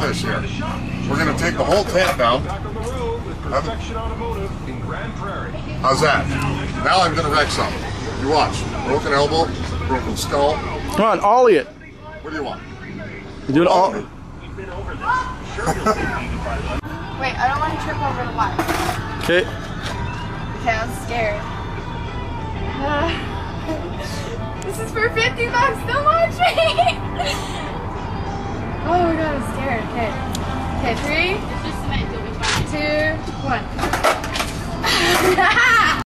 this here. We're going to take the whole tent down. How's that? Now I'm going to wreck something. You watch. Broken elbow, broken skull. Come on, ollie it. What do you want? Do it all. Wait, I don't want to trip over the line. Okay. Okay, I'm scared. This is for 50 bucks, don't watch me! Oh my god, I'm scared. Okay. Okay, 3, 2, 1.